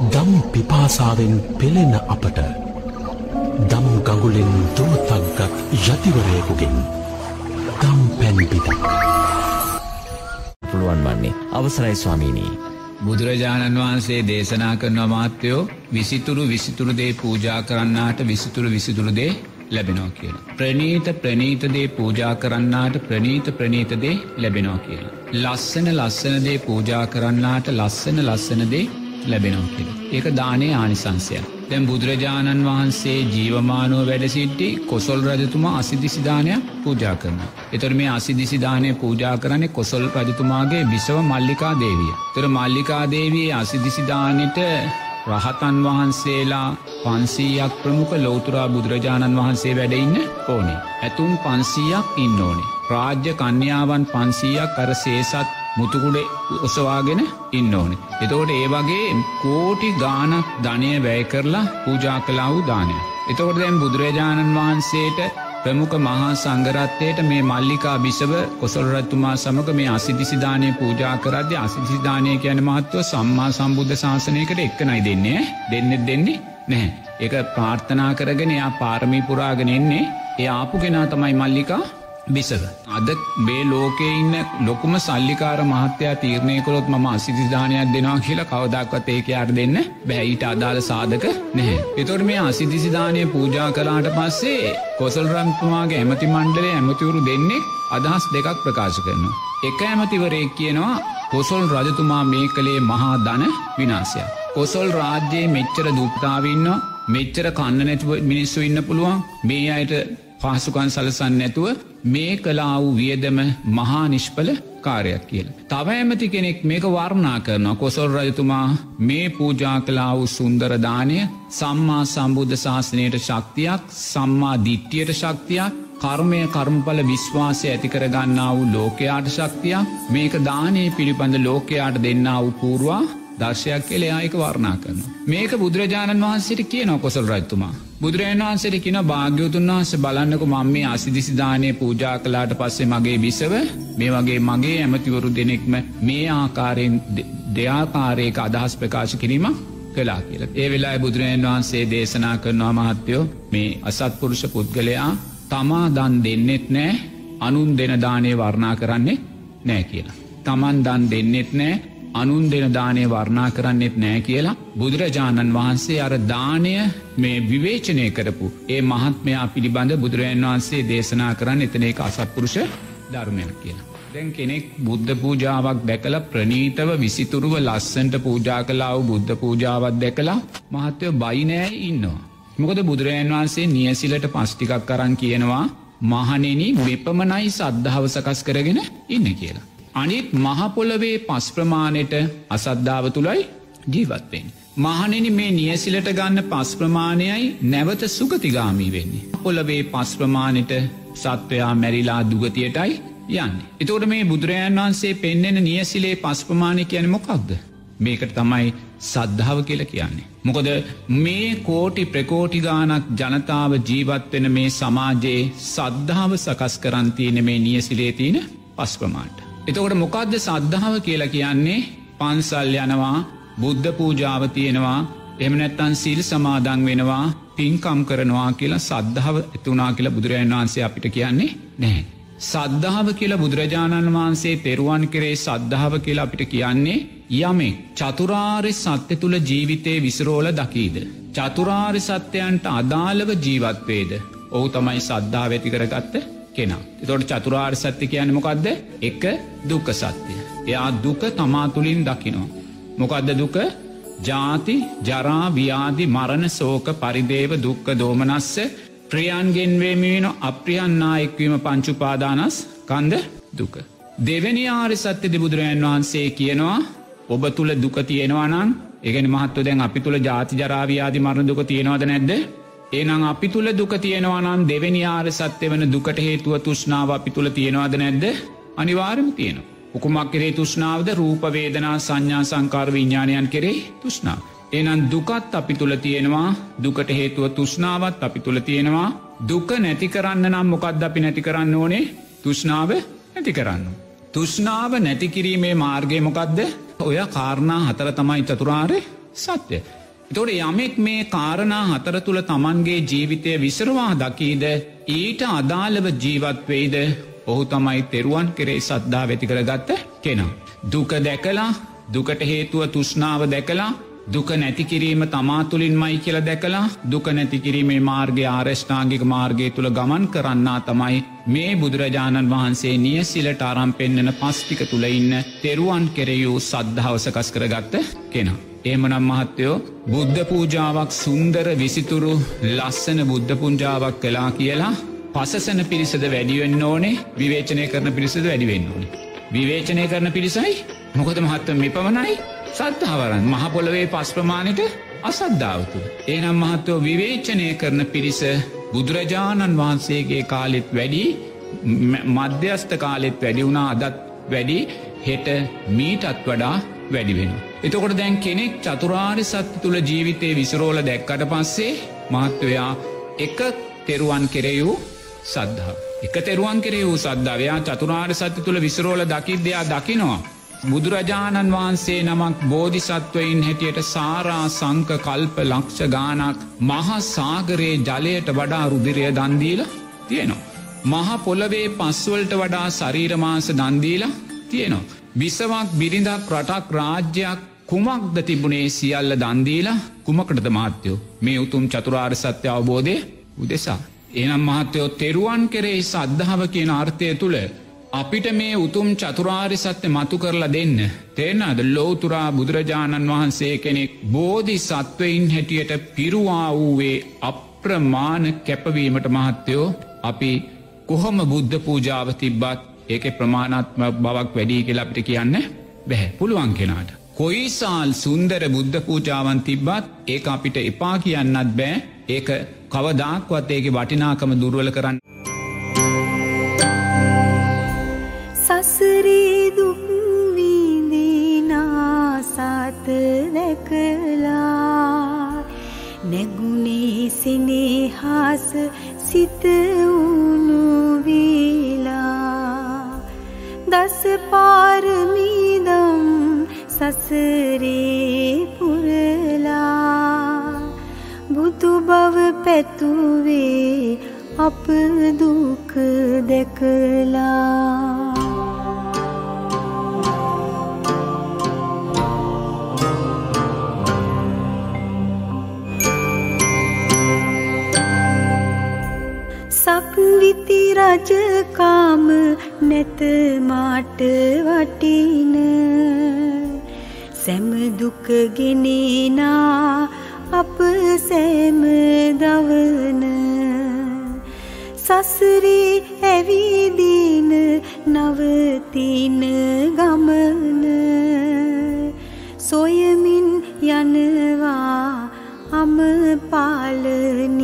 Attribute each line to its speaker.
Speaker 1: දම් පිපාසාවෙන් පෙළෙන අපට දම් ගඟුලෙන් දුවතක්ගත් යතිවරයෙකුගෙන් දම් පැන් පිටක්
Speaker 2: පුළුවන් වන්නේ. අවසරයි ස්වාමීනී.
Speaker 3: බුදුරජාණන් වහන්සේ දේශනා කරන මහත්වයෝ විසිතුරු දේ පූජා කරන්නාට විසිතුරු දේ ලැබෙනවා කියලා. ප්‍රනීත දේ පූජා කරන්නාට ප්‍රනීත දේ ලැබෙනවා කියලා. ලස්සන දේ පූජා කරන්නාට ලස්සන දේ ලැබෙනවා කියලා. ඒක දානේ ආනිසංසයක්. දැන් බුදුරජාණන් වහන්සේ ජීවමානව වැඩ සිටි කොසල් රජතුමා අසිදිසි දානයක් පූජා කරනවා. ඒතර මේ අසිදිසි දානය පූජා කරන්නේ කොසල් රජතුමාගේ බිසව මල්ලිකා දේවිය. ඒතර මල්ලිකා දේවියේ අසිදිසි දානෙට රහතන් වහන්සේලා 500ක් ප්‍රමුඛ ලෞතුරා බුදුරජාණන් වහන්සේ වැඩ ඉන්න ඕනේ. ඇතුන් 500ක් ඉන්න ඕනේ. රාජ්‍ය කන්‍යාවන් 500ක් අර සේසත් මුතුකුඩේ ඔසවාගෙන ඉන්න ඕනේ. එතකොට ඒ වගේ කෝටි ගාණක් ධනය වැය කරලා පූජා කළා වූ දානය. එතකොට දැන් බුදුරජාණන් වහන්සේට ප්‍රමුඛ මහා සංඝරත්නයට මේ මල්ලිකා බිසව කොසල් රජතුමා සමග මේ අසිදිසි දානය පූජා කරද්දී අසිදිසි දානය කියන්නේ මහත්ව සම්මා සම්බුද්ධ ශාසනයකට එක්කනයි දෙන්නේ නැහැ. ඒක ප්‍රාර්ථනා කරගෙන එයා පාරමී පුරාගෙන එන්නේ. ඒ ආපු කෙනා තමයි මල්ලිකා බිසව. අද මේ ලෝකේ ඉන්න ලොකුම සල්ලිකාර මහත්තයා තීරණය කළොත් මම අසිදිසි දානයක් දෙනවා කියලා කවදාකවත් ඒක යාට දෙන්න බෑ. ඊට අදාළ සාධක නැහැ. ඒතකොට මේ අසිදිසි දානය පූජා කළාට පස්සේ කොසල් රජතුමාගේ ඇමති මණ්ඩලයේ ඇමතිවරු දෙන්නේ අදහස් දෙකක් ප්‍රකාශ කරනවා. එක ඇමතිවරයෙක් කියනවා කොසල් රජතුමා මේ කලේ මහා ධන විනාශයක්. කොසල් රාජ්‍යයේ මෙච්චර දුප්පතාව ඉන්නවා, මෙච්චර කන්න නැතුව මිනිස්සු ඉන්න පුළුවන්. මේ අයට පහසුකම් සලසන්නේ නැතුව මේ කලා වූ වියදම මහා නිෂ්ඵල කාර්යයක් කියලා. තව ඇමති කෙනෙක් මේක වර්ණනා කරනවා. කොසල් රජතුමා මේ පූජා කළා වූ සුන්දර දානය සම්මා සම්බුද්ධ ශාසනයට ශක්තියක්, සම්මා දිට්ඨියට ශක්තියක්, කර්මඵල විශ්වාසය ඇති කර ගන්නා වූ ලෝකයාට ශක්තියක්, මේක දානයේ පිළිබඳ ලෝකයාට දෙන්නා වූ පූර්වා දර්ශයක් කියලා එයා ඒක වර්ණනා කරනවා. මේක බුදුරජාණන් වහන්සේට කියනවා කොසල් රජතුමා. බුදුරජාණන් වහන්සේට කියනවා භාග්‍යවතුන් වහන්සේ බලන්නකෝ මම මේ අසිදිසි දානය පූජා කළාට පස්සේ මගේ බිසව මේ වගේ මගේ ඇමතිවරු දෙනෙක්ම මේ ආකාරයෙන් දෙආකාරයක අදහස් ප්‍රකාශ කිරීමක් කළා කියලා. ඒ වෙලාවේ බුදුරජාණන් වහන්සේ දේශනා කරනවා මහත්වෝ මේ අසත්පුරුෂ පුද්ගලයා තමා දන් දෙන්නෙත් නැහැ, අනුන් දෙන දානේ වර්ණනා කරන්නේ නැහැ කියලා. තමන් දන් දෙන්නෙත් නැහැ, අනුන් දෙන දානය වර්ණා කරන්නෙත් නෑ කියලා බුදුරජාණන් වහන්සේ අර දානය මේ විවේචනය කරපු ඒ මහත්මයා පිළිබඳ බුදුරජාණන් වහන්සේ දේශනා කරන්න එතන ඒක අසත්පුරුෂ ධර්මයක් කියලා. දැන් කෙනෙක් බුද්ධ පූජාවක් දැකලා ප්‍රණීතව විසිතුරුව ලස්සනට පූජා කළා වූ බුද්ධ පූජාවක් දැකලා මහත්වෝ බයි නෑ ඉන්නවා. මොකද බුදුරජාණන් වහන්සේ නියසිලට පස් ටිකක් අරන් කියනවා මහණෙනි මෙපමණයි සද්ධාව සකස් කරගෙන ඉන්න කියලා. අනිත් මහපොළවේ පස් ප්‍රමාණයට අසද්ධාව තුළයි ජීවත් වෙන්නේ. මහණෙනි මේ නියසිලට ගන්න පස් ප්‍රමාණයයි නැවත සුගතිගාමී වෙන්නේ. පොළවේ පස් ප්‍රමාණයට සත්වයා මැරිලා දුගතියටයි යන්නේ. එතකොට මේ බුදුරජාණන් වහන්සේ පෙන්වන නියසිලේ පස් ප්‍රමාණය කියන්නේ මොකක්ද? මේකට තමයි සද්ධාව කියලා කියන්නේ. මොකද මේ කෝටි ප්‍රකෝටි ගාණක් ජනතාව ජීවත් වෙන මේ සමාජයේ සද්ධාව සකස් කරන් තියෙන මේ නියසිලේ තියෙන පස් ප්‍රමාණයට. එතකොට මොකක්ද සද්ධාව කියලා කියන්නේ? පන්සල් යනවා, බුද්ධ පූජාව තියෙනවා, එහෙම නැත්නම් සීල් සමාදන් වෙනවා, පින්කම් කරනවා කියලා සද්ධාව එතුණා කියලා බුදුරජාණන් වහන්සේ අපිට කියන්නේ නැහැ. සද්ධාව කියලා බුදුරජාණන් වහන්සේ තෙරුවන් කෙරේ සද්ධාව කියලා අපිට කියන්නේ යමෙක් චතුරාර්ය සත්‍ය තුල ජීවිතේ විසිරෝල දකීද, චතුරාර්ය සත්‍යයන්ට අදාළව ජීවත් වේද, ඔහු තමයි සද්ධාව ඇති කරගත්ත කෙනා. එතකොට චතුරාර්ය සත්‍ය කියන්නේ මොකද්ද? එක දුක්ඛ සත්‍ය. එයා දුක තමා තුලින් දකිනවා. මොකද්ද දුක? ජාති, ජරා, ව්‍යාධි, මරණ, ශෝක, පරිදේව, දුක්ඛ, දෝමනස්ස, ප්‍රියයන්ගෙන් වෙමීම, අප්‍රියන්නා එක්වීම, පංච උපාදානස්කන්ධ දුක. දෙවෙනි ආර්ය සත්‍ය බුදුරජාණන් වහන්සේ කියනවා ඔබ තුල දුක තියෙනවා නම්, ඒ කියන්නේ මහත්වෝ දැන් අපි තුල ජාති, ජරා, ව්‍යාධි, මරණ දුක තියෙනවද නැද්ද? එහෙනම් අපි තුල දුක තියෙනවා නම් දෙවෙනි ආර්ය සත්‍ය වෙන දුකට හේතුව තෘෂ්ණාව අපි තුල තියෙනවද නැද්ද? අනිවාර්යයෙන්ම තියෙනවා. උකුමක් කෙරේ තෘෂ්ණාවද? රූප, වේදනා, සංඥා, සංකාර, විඥානයන් කෙරේ තෘෂ්ණාව. එහෙනම් දුකත් අපි තුල තියෙනවා, දුකට හේතුව තෘෂ්ණාවත් අපි තුල තියෙනවා. දුක නැති කරන්න නම් මොකද්ද අපි නැති කරන්න ඕනේ? තෘෂ්ණාව නැති කරන්න. තෘෂ්ණාව නැති කිරීමේ මාර්ගය මොකද්ද? ඔය කාරණා හතර තමයි චතුරාර්ය සත්‍ය. එතකොට යමෙක් මේ කාරණා හතර තුල තමන්ගේ ජීවිතය විසරවා දකීද ඊට අදාළව ජීවත් වෙයිද ඔහු තමයි තෙරුවන් කෙරෙහි සද්ධාව ඇති කරගත්ත කෙනා. දුක දැකලා දුකට හේතුව තෘෂ්ණාව දැකලා දුක නැති කිරීම තමා තුළින්මයි කියලා දැකලා දුක නැති කිරීමේ මාර්ගය ආරෂ්ඨාංගික මාර්ගය තුල ගමන් කරන්නා තමයි මේ බුදුරජාණන් වහන්සේ නියසිලට ආරම්භ පෙන්නන පස්තික තුල ඉන්න තෙරුවන් කෙරෙහි වූ සද්ධාව සකස් කරගත්ත කෙනා. එහෙමනම් මහත්තයෝ බුද්ධ පූජාවක් සුන්දර විසිතුරු ලස්සන බුද්ධ පූජාවක් කළා කියලා පසසන පිරිසද වැඩි වෙන්න ඕනේ විවේචනය කරන පිරිසද වැඩි වෙන්න ඕනේ. විවේචනය කරන පිරිසයි මොකද මහත්තයෝ මෙපමණයි සද්ධාවරන් මහ පොළවේ පස් ප්‍රමාණයට අසද්ධාව තුල. එහෙනම් මහත්තයෝ විවේචනය කරන පිරිස බුදුරජාණන් වහන්සේගේ කාලෙත් වැඩි මධ්‍යස්ථ කාලෙත් වැඩි වුණා අදත් වැඩි හෙට මීටත් වඩා වැඩි වෙනවා. එතකොට දැන් කෙනෙක් චතුරාර්ය සත්‍ය තුල ජීවිතේ විසිරෝල දැක්කට පස්සේ මහත්තයා එක තෙරුවන් කෙරෙහි වූ සද්ධාව. එක තෙරුවන් කෙරෙහි වූ සද්ධාව. එයා චතුරාර්ය සත්‍ය තුල විසිරෝල දකිද්දී එයා දකිනවා බුදුරජාණන් වහන්සේ නමක් බෝධිසත්වයින් හැටියට සාරා සංක කල්ප ලක්ෂ ගානක් මහා සාගරයේ ජලයට වඩා රුධිරය දන් දීලා තියෙනවා. මහා පොළවේ පස්වලට වඩා ශරීර මාංශ දන් දීලා තියෙනවා. විසවක් බිරිඳක් රටක් රාජ්‍යයක් කුමක්ද තිබුණේ සියල්ල දන් දීලා කුමකටද මහත්තයෝ මේ උතුම් චතුරාර්ය සත්‍ය අවබෝධය උදෙසා. එහෙනම් මහත්තයෝ තෙරුවන් කෙරෙහි සද්ධාව කියන අර්ථය තුල අපිට මේ උතුම් චතුරාර්ය සත්‍ය මතු කරලා දෙන්න තේරෙනවද? ලෝතුරා බුදුරජාණන් වහන්සේ කෙනෙක් බෝධිසත්වයින් හැටියට පිරුවා වූවේ අප්‍රමාණ කැපවීමට මහත්තයෝ අපි කොහොම බුද්ධ පූජාව තිබ්බත් ඒකේ ප්‍රමාණාත්මක බවක් වැඩි කියලා අපිට කියන්න බැහැ. පුළුවන් කෙනාට කොයිසාල් සුන්දර බුද්ධ පූජාවන් තිබ්බත් ඒක අපිට එපා කියන්නත් බෑ. ඒක කවදාක්වත් ඒකේ වටිනාකම දුර්වල කරන්න
Speaker 4: සසරේ දුක් විඳිනා සත දැකලා නැගුණේ සිනහස සිත උණු වේලා දස පාරමීදම් සසරේ පුරලා බුදු බව පැතුවේ අප දුක දැකලා සක්විති රජකාම නැත මාට වටින සැම දුක ගෙනෙනා අප සැම දවන සසරේ ඇවිදින නවතින ගමන සොයමින් යනවා අම පාලන